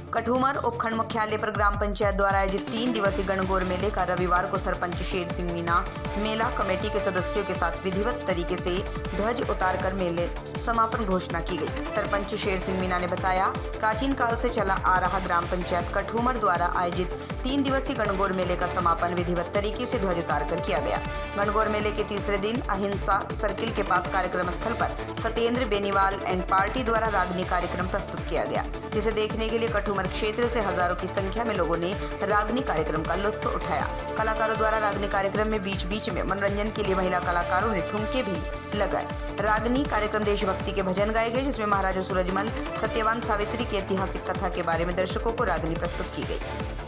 कठूमर उपखंड मुख्यालय पर ग्राम पंचायत द्वारा आयोजित 3 दिवसीय गणगौर मेले का रविवार को सरपंच शेर सिंह मीणा मेला कमेटी के सदस्यों के साथ विधिवत तरीके से ध्वज उतारकर मेले समापन घोषणा की गई। सरपंच शेर सिंह मीणा ने बताया, प्राचीन काल से चला आ रहा ग्राम पंचायत कठूमर द्वारा आयोजित 3 दिवसीय गणगौर मेले का समापन विधिवत तरीके से ध्वज उतारकर किया गया। गणगौर मेले के तीसरे दिन अहिंसा सर्किल के पास कार्यक्रम स्थल पर सत्येंद्र बेनीवाल एंड पार्टी द्वारा रागनी कार्यक्रम प्रस्तुत किया गया, जिसे देखने के लिए कठूमर क्षेत्र से हजारों की संख्या में लोगों ने रागनी कार्यक्रम का लुत्फ उठाया। कलाकारों द्वारा रागनी कार्यक्रम में बीच बीच में मनोरंजन के लिए महिला कलाकारों ने ठुमके भी लगाए। रागनी कार्यक्रम देशभक्ति के भजन गाए गए, जिसमें महाराजा सूरजमल सत्यवान सावित्री की ऐतिहासिक कथा के बारे में दर्शकों को रागनी प्रस्तुत की गई।